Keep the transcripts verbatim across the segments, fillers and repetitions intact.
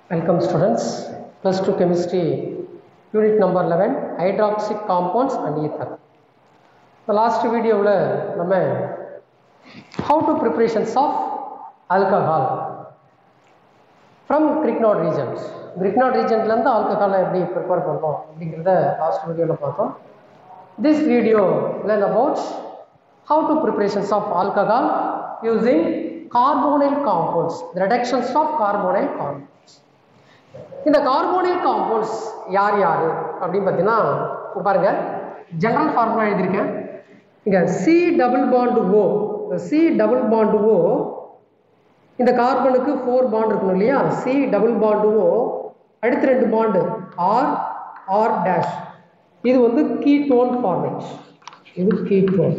Welcome students, plus two chemistry unit number eleven, hydroxy compounds and ether. The last video la nama how to preparations of alcohol from Grignard regions. Grignard region la irundha alcohol eppadi prepare pannom அப்படிங்கறத last video la பார்த்தோம். This video learn about how to preparations of alcohol using carbonyl compounds, the reductions of carbonyl compounds. இந்த carbonyl compounds யார் யார் அப்படின்னு பார்த்தீங்கன்னா பாருங்க, general formula எழுதியிருக்கேன் இங்க. C double bond O, C double bond O இந்த கார்பனுக்கு ஃபோர் பாண்ட் இருக்கணும் இல்லையா? சி டபுள் பாண்ட் ஓ அடுத்த ரெண்டு பாண்டு ஆர் ஆர் டேஷ், இது வந்து கீட்டோன் ஃபார்மேட், இது கீட்டோன்.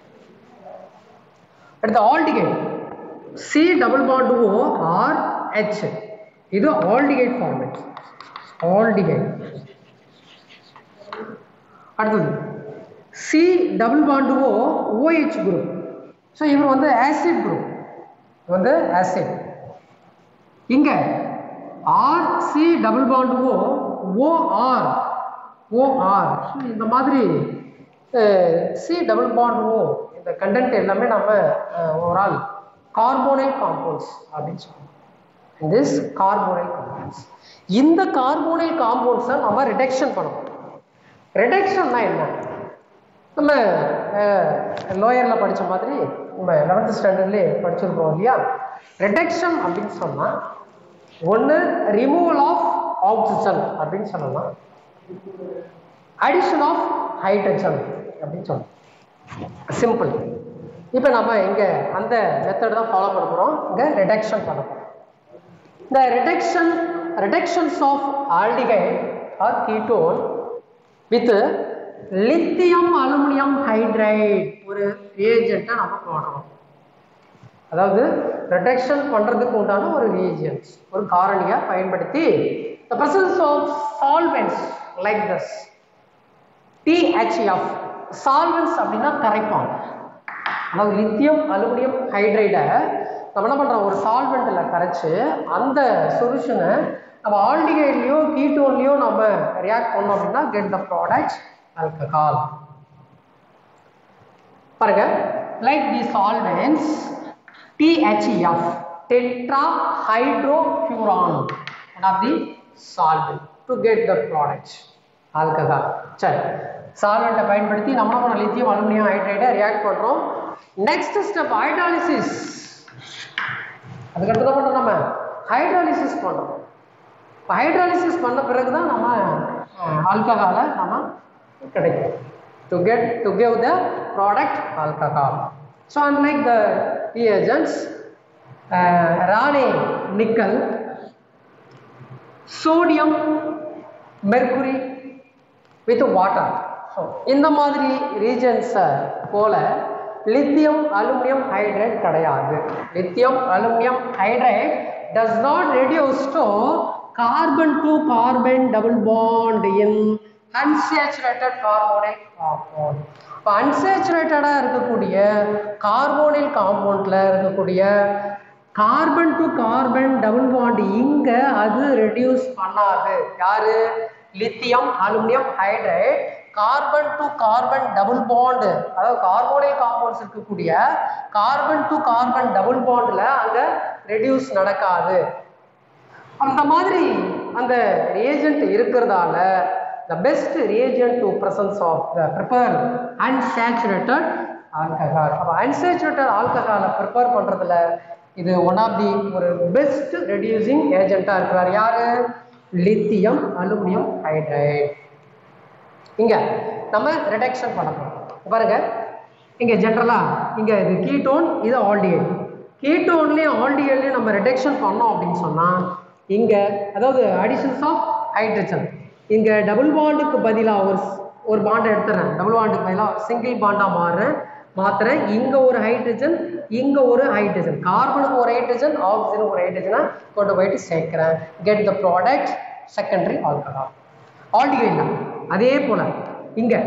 அடுத்து aldehyde C double bond O R H, இது ஆல்டிகைட் ஃபார்மேட், ஆல்டிகைட். அடுத்தது C double bond O OH group, so இவர் வந்து ஆசிட் குரூப், வந்து ஆசிட். இங்க R C double bond O OR OR, இந்த மாதிரி சி டபுள் பாண்ட் ஓ இந்த content எல்லாமே நம்ம ஓவரால் கார்போனைல் காம்பவுண்ட்ஸ் அப்படின்னு சொல்லுவோம். This carbonyl compounds. இந்த carbonyl compounds நம்ம reduction பண்ணணும். reductionனா என்ன? நம்ம லோயர்ல படிச்ச மாதிரி நம்ம eleventh ஸ்டாண்டர்ட்லயே படிச்சிருக்கோம் இல்லையா? reduction அப்படின்னு சொன்னா ஒன்னு removal of oxygen அப்படின்னு சொல்லலாம், addition of hydrogen அப்படின்னு சொல்லலாம். சிம்பிள். இப்போ நம்ம இங்க அந்த மெத்தட் தான் ஃபாலோ பண்ண போறோம். இங்க reduction பண்ண போறோம். The reduction reductions of aldehyde or ketone with lithium aluminum hydride ஒரு reagent நம்ம போடுறோம். அதாவது reduction பண்றதுக்கு உண்டான ஒரு reagents, ஒரு காரணியை பயன்படுத்தி the presence of solvents like this T H F. solvents அப்படின்னா கரைப்பான். அதாவது லித்தியம் அலுமினியம் ஹைட்ரைடை நம்ம என்ன பண்ணுறோம், ஒரு சால்வெண்ட்டில் கரைச்சி அந்த சொல்யூஷனை நம்ம ஆல்டிகைட்லையோ கீட்டோன்லையோ நம்ம ரியாக்ட் பண்ணோம் அப்படின்னா கெட் த ப்ராடக்ட் ஆல்கஹால். பாருங்க, like the solvents T H F, tetrahydrofuran, one of the solvent to get the product alcohol. சரி, சால்வெண்ட்டை பயன்படுத்தி நம்ம என்ன லித்தியம் அலுமினியம் ஹைட்ரைடை ரியாக்ட் பண்ணுறோம். Next step hydrolysis. அதுக்கடுத்து தான் பண்ணுறோம், நம்ம ஹைட்ராலிசிஸ் பண்ணுறோம். இப்போ ஹைட்ராலிசிஸ் பண்ண பிறகு தான் நம்ம ஆல்கஹாலை நம்ம கிடைக்கும் to get to give the product alcohol. So unlike the reagents Raney nickel, sodium mercury with water, so இந்த மாதிரி ரீஜன்ஸை போல lithium aluminum hydride கிடையாது. lithium aluminum hydride does not reduce to carbon to carbon double bond in unsaturated carbonyl compound. இப்போ unsaturated இருக்கக்கூடிய carbonyl காம்பவுண்ட்ல இருக்கக்கூடிய carbon to carbon double bond இங்க அது ரெடியூஸ் பண்ணாது. யாரு? Lithium aluminium hydride carbon to carbon double bond, அதாவது carbonyl compounds இருக்கக்கூடிய கார்பன் டு கார்பன் டபுள் பாண்ட்ல அங்க ரெடியூஸ் நடக்காது. அந்த மாதிரி அந்த ரியேஜென்ட் இருக்கிறதால the best reagent to presence of the prepared unsaturated alcohol. அப்ப unsaturated alcohol prepare பண்றதுல இது ஒன் ஆஃப் தி ஒரு பெஸ்ட் ரெடியூசிங் ஏஜென்ட்டா இருக்கிறார். யாரு? Lithium aluminium hydride. இங்க நம்ம ரிடக்ஷன் பண்ண போறோம். பாருங்க, இங்க ஜெனரலா இங்க இது கீட்டோன், இது ஆல்டிகைட். கீட்டோன்லயும் ஆல்டிகைட்லயும் நம்ம ரிடக்ஷன் பண்ணோம் அப்படின்னு சொன்னா இங்க அதாவது அடிஷன்ஸ் ஆஃப் ஹைட்ரஜன், இங்க டபுள் பாண்டுக்கு பதிலா ஒரு ஒரு பாண்டை எடுத்துறேன், டபுள் பாண்டுக்கு பதிலா சிங்கிள் பாண்டா மாறுறேன் மாத்துறேன். இங்க ஒரு ஹைட்ரஜன், இங்க ஒரு ஹைட்ரஜன், கார்பனுக்கு ஒரு ஹைட்ரஜன், ஆக்சிஜனுக்கு ஒரு ஹைட்ரஜனை கொண்டு போயிட்டு சேர்க்கிறேன். Get the product secondary alcohol. ஆல்டிகைட்ல அதே போல இங்க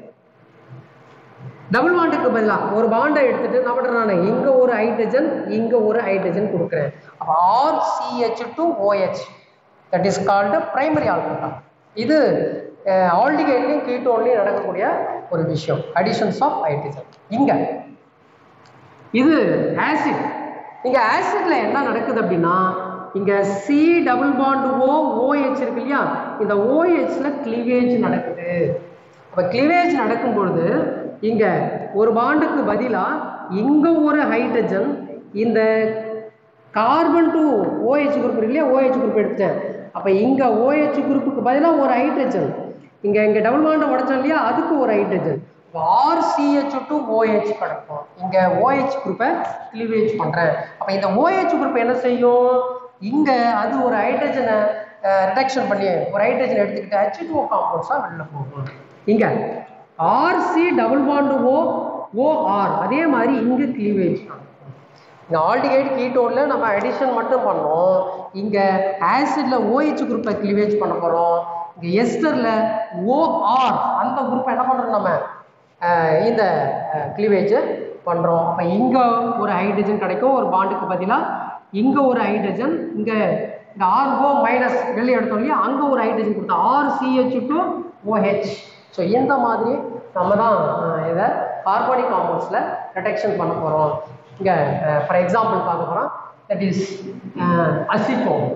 டபுள் பாண்டுக்கு பதிலாக ஒரு பாண்டை எடுத்துட்டு என்ன பண்றேன், நான் இங்க ஒரு ஹைட்ரஜன் இங்க ஒரு ஹைட்ரஜன் கொடுக்குறேன். அப்ப R C H two O H that is called primary alcohol. இது ஆல்டிகைட்லையும் கீட்டோன்லையும் நடக்கக்கூடிய ஒரு விஷயம், அடிஷன்ஸ் ஆஃப் ஹைட்ரஜன். இங்க இது ஆசிட். இங்க ஆசிட்ல என்ன நடக்குது அப்படின்னா, இங்க C double bond O OH இருக்கு இல்லையா, இந்த ஓஹெச்ல கிளீவேஜ் நடக்குது. அப்ப கிளீவேஜ் நடக்கும் பொழுது இங்க ஒரு பாண்டுக்கு பதிலா இங்க ஒரு ஹைட்ரஜன், இந்த கார்பன் டு ஓஹெச் குரூப் இருக்கு இல்லையா, ஓஹெச் குரூப் எடுத்துட்டேன். அப்ப இங்க ஓஹெச் குரூப்புக்கு பதிலா ஒரு ஹைட்ரஜன், இங்க இங்க டபுள் பாண்ட் உடைச்சோம் இல்லையா, அதுக்கு ஒரு hydrogen, R C H two OH கிடைக்கும். இங்க ஓஹெச் குரூப்பை கிளீவேஜ் பண்றேன். அப்ப இந்த ஓஹெச் குரூப் என்ன செய்யும், இங்க அது ஒரு ஹைட்ரஜனை ரிடக்ஷன் பண்ணி ஒரு ஹைட்ரஜன் எடுத்துக்கிட்டு ஹெச் டூ ஓ காம்பவுண்ட்ஸா வெளில போகும். இங்க R C double bond O O R, அதே மாதிரி இங்க கிளீவேஜ். இந்த ஆல்டிகைட் கீட்டோன்ல நம்ம அடிஷன் மட்டும் பண்ணோம், இங்க ஆசிட்ல ஓஹெச் குரூப்பை கிளீவேஜ் பண்ண போறோம். இங்க எஸ்டர்ல ஓஆர் அந்த குரூப்பை என்ன பண்றோம், நம்ம இந்த கிளீவேஜ் பண்றோம். அப்ப இங்க ஒரு ஹைட்ரஜன் கிடைக்கும் ஒரு பாண்டுக்கு பதிலா, இங்க ஒரு ஹைட்ரஜன், இங்க இந்த ஆர்ஓ மைனஸ் வெளியே எடுத்தோம் இல்லையா, அங்க ஒரு ஹைட்ரஜன் கொடுத்தா R C H two OH. So இந்த மாதிரி நம்ம தான் இதை கார்பானிக் காம்பவுண்ட்ஸ்ல ரிடக்ஷன் பண்ண போறோம். இங்க ஃபார் எக்ஸாம்பிள் பார்க்க போறோம், that is acetone.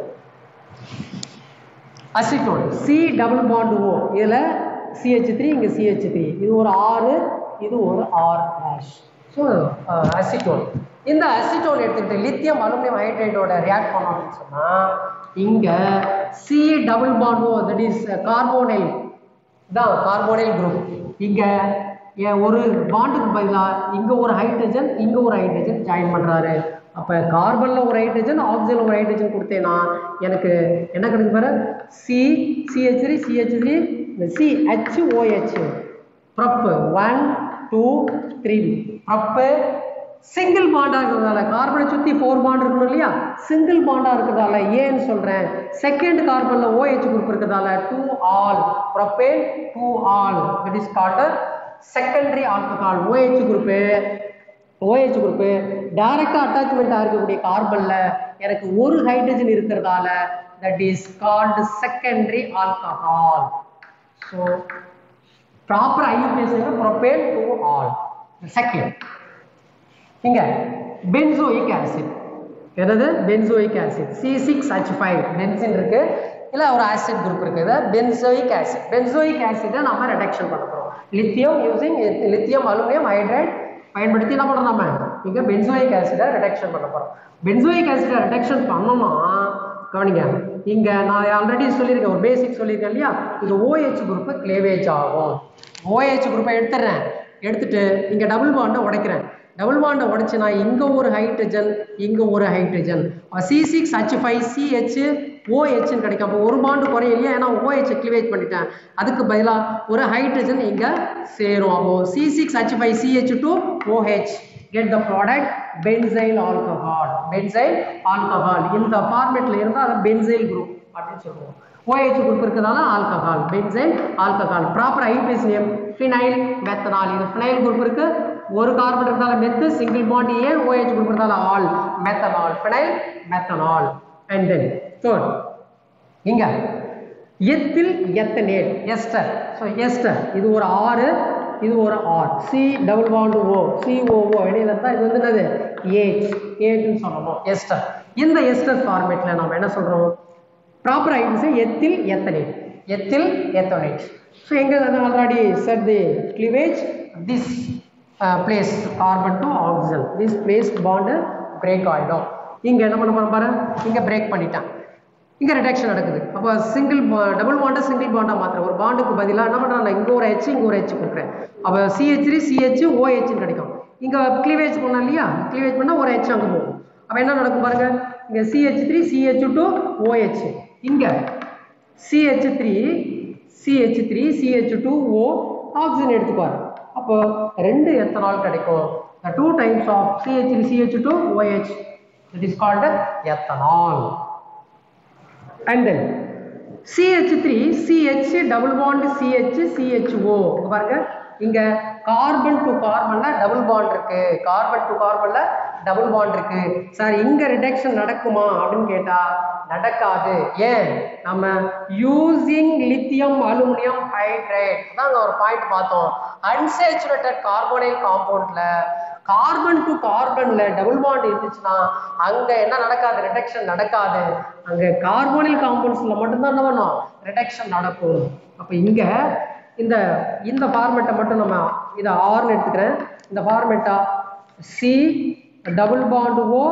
Acetone C double bond O, இதுல சிஹெச் த்ரீ, இங்க சிஹெச் த்ரீ, இது ஒரு ஆறு, இது ஒரு ஆர் டேஷ். So acetone. இந்த அசிட்டோன் எடுத்துக்கிட்டு லித்தியம் அலுமினியம் ஹைட்ரைடோட ரியாக்ட் பண்ணோம் அப்படின்னு சொன்னா, இங்க C double bond O, that is carbonyl தான் கார்போனைல் குரூப். இங்க ஒரு பாண்டுக்கு பதிலா இங்க ஒரு ஹைட்ரஜன், இங்க ஒரு ஹைட்ரஜன் ஜாயின் பண்றாரு. அப்ப கார்பன்ல ஒரு ஹைட்ரஜன், ஆக்சிஜன்ல ஒரு ஹைட்ரஜன் கொடுத்தேன்னா எனக்கு என்ன கிடைக்கும் பாரு, C CH three CH three C H OH prop one two three. Prop single பாண்டா இருக்கிறதால, கார்பனை சுத்தி ஃபோர் பாண்ட் இருக்கணும் இல்லையா, சிங்கிள் பாண்டா இருக்கிறதால ஏன்னு சொல்றேன், செகண்ட் கார்பன்ல ஓஹெச் குரூப் இருக்கிறதால two ol, propane two ol, that is called secondary alcohol. OH group OH group டைரக்டா அட்டாச்மெண்ட் இருக்கக்கூடிய கார்பன்ல எனக்கு ஒரு ஹைட்ரஜன் இருக்கிறதால that is called secondary alcohol. So proper I U P A C is propane to all. Second இங்க benzoic acid, என்னது benzoic acid C six H five benzene இருக்கு, இல்ல ஒரு ஆசிட் குரூப் இருக்குது benzoic acid. benzoic acid நாம ரிடக்ஷன் பண்ண போறோம். lithium using lithium aluminum hydride பயன்படுத்தி என்ன பண்றோம், நம்ம இங்க benzoic acid ரிடக்ஷன் பண்ண போறோம். benzoic acid ரிடக்ஷன் பண்ணனும்னா கவனிங்க, இங்க நான் ஆல்ரெடி சொல்லியிருக்கேன், ஒரு பேசிக் சொல்லியிருக்கேன் இல்லையா, இந்த OH குரூப் கிளேவேஜ் ஆகும். OH குரூப்பை எடுத்துறேன், எடுத்துட்டு இங்க டபுள் பாண்டை உடைக்கிறேன். டபுள் பாண்டை உடைச்சுனா இங்க ஒரு ஹைட்ரஜன், இங்க ஒரு hydrogen, C six H five C H OH கிடைக்கும். அப்போ ஒரு பாண்டு குறையும் இல்லையா, ஏன்னா OH கிளேவேஜ் பண்ணிட்டேன், அதுக்கு பதிலா ஒரு ஹைட்ரஜன் இங்க சேரும். அப்போ C six H five C H two OH get the product benzyl alcohol. benzyl alcohol இந்த ஃபார்மேட்ல இருந்தா அது benzyl group அப்படினு சொல்றோம். OH குரூப் இருக்கதால ஆல்கஹால், benzyl alcohol. Proper I U P A C name phenyl methanol. இது phenyl குரூப் இருக்கு, ஒரு கார்பன் இருக்கதால meth, single bond a, OH group இருக்கதால ol, methanol, phenyl methanol. and then third இங்க ethyl ethanoate ester. So ester இது ஒரு ஆறு, இது ஒரு R, C double bond O, C O O இடையில இருந்தா இது வந்து என்னது H, H ன்னு சொல்லணும் எஸ்டர். இந்த எஸ்டர் ஃபார்மேட்ல நாம என்ன சொல்றோம், proper I U P A C ethyl ethanoate, ethyl ethanoate. So எங்க நான் already said the cleavage, this uh, place carbon to oxygen, this place bond break ஆயிடும். இங்க என்ன பண்ண போறோம் பாரு, இங்க பிரேக் பண்ணிட்டான், இங்க ரிடக்ஷன் நடக்குது. அப்ப சிங்கிள் டபுள் பாண்டை சிங்கிள் பாண்டா மாத்திர, ஒரு பாண்டுக்கு பதிலா என்ன பண்றாங்க, இங்க ஒரு H இங்க ஒரு H கொடுக்குறேன். அப்ப C H three C H OH கிடைக்கும். இங்க கிளீவேஜ் பண்ணோம் இல்லையா, கிளீவேஜ் பண்ணா ஒரு H அங்க போகும். அப்ப என்ன நடக்கும் பாருங்க, இங்க C H three C H two OH, இங்க C H three C H three C H two O oxygen எடுத்துப்பாரு. அப்போ ரெண்டு எத்தனால் கிடைக்கும். the two times of C H three C H two OH, that is called ethanol. and then C H three C H double bond C H C H O பாருங்க, இங்க carbon to கார்பன்ல double bond இருக்கு, carbon to கார்பன்ல double bond இருக்கு. Sir இங்க reduction நடக்குமா அப்படின்னு கேட்டா நடக்காது. ஏன்? நம்ம யூசிங் லித்தியம் அலுமினியம் ஹைட்ரேட் தான் ஒரு பாயிண்ட் பார்த்தோம். அன்சேச்சுரேட்டட் கார்போனைல் காம்பவுண்ட்ல கார்பன் டு கார்பன்ல டபுள் பாண்ட் இருந்துச்சுன்னா அங்க என்ன நடக்காது? ரிடக்ஷன் நடக்காது. அங்க கார்போனைல் காம்பவுண்ட்ஸ்ல மட்டும்தான் என்ன பண்ணும்? ரிடக்ஷன் நடக்கும். அப்ப இங்க இந்த இந்த ஃபார்மேட்டை மட்டும் நம்ம இதை ஆர்னு எடுத்துக்கிறேன். இந்த ஃபார்மேட்டா C double bond O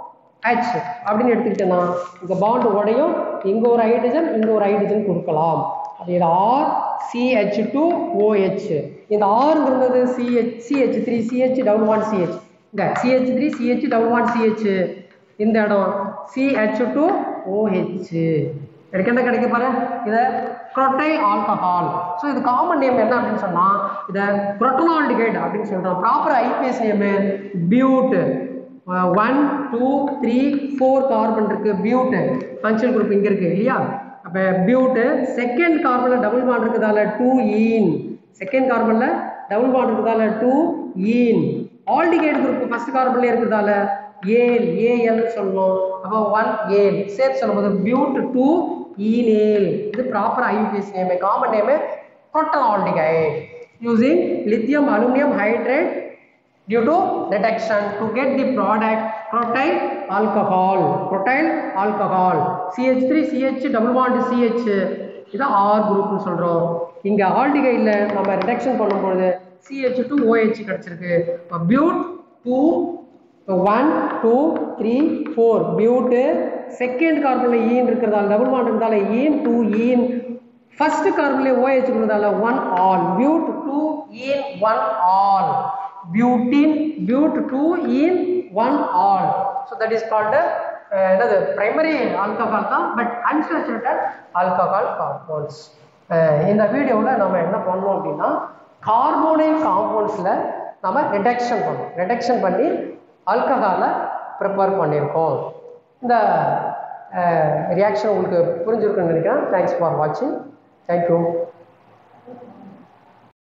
H அப்படின்னு எடுத்துக்கிட்டேன்னா இங்க பாண்ட் உடையும், இங்க ஒரு ஹைட்ரஜன் இங்க ஒரு ஹைட்ரஜன் கொடுக்கலாம். அது இது R C H two O H. இந்த ஆறுங்கிறது C H C H three C H double bond C H. இங்க C H three C H double bond C H. இந்த இடம் C H two O H. எனக்கு என்ன கிடைக்க பாரு? இதை குரோட்டைல் ஆல்கஹால். ஸோ இது காமன் நேம் என்ன அப்படின்னு சொன்னா இதை குரோட்டனால்டிகைடு அப்படின்னு சொல்றோம். Proper IPS name but. One two three four carbon இருக்கு. பியூட் ஃபங்க்ஷன் குரூப் இங்க இருக்கு இல்லையா? அப்ப பியூட் செகண்ட் கார்பன்ல டபுள் பாண்ட் இருக்குதால டூ ஈன். செகண்ட் கார்பன்ல டபுள் பாண்ட் இருக்குதால two ene. Aldehyde group first கார்பன்ல இருக்குதால ஏல் ஏஎல் சொல்லணும். அப்போ ஒன் ஏல் சேர்த்து சொல்லும்போது பியூட் டூ ஈனேல். இது proper IPS name. Common name crotonaldehyde using lithium aluminium hydrate due to reduction to get the product crotyl alcohol. Crotyl alcohol C H three C H double bond C H இது R குரூப்னு சொல்றோம். இங்க ஆல்டிகைட்ல நம்ம reduction பண்ணும்போது C H two O H கிடைச்சிருக்கு. But two one two three four but second கார்பன்ல ene இருக்கிறதால double bond இருக்கிறதால ஈன் டூ ஈன். ஃபர்ஸ்ட் கார்பன்ல OH இருக்கிறதால one ol. But two ene one ol. Butene but two in one all. So that is called uh, another primary alcohol தான், but unsaturated alcohol compounds. இந்த வீடியோவில் நம்ம என்ன பண்ணோம் அப்படின்னா கார்போனைல் காம்பவுண்ட்ஸில் நம்ம ரிடக்ஷன் பண்ணோம். ரிடக்ஷன் பண்ணி ஆல்கஹாலை ப்ரிப்பேர் பண்ணியிருக்கோம். இந்த ரியாக்ஷன் உங்களுக்கு புரிஞ்சிருக்குன்னு நினைக்கிறேன். தேங்க்ஸ் ஃபார் வாட்சிங். தேங்க்யூ.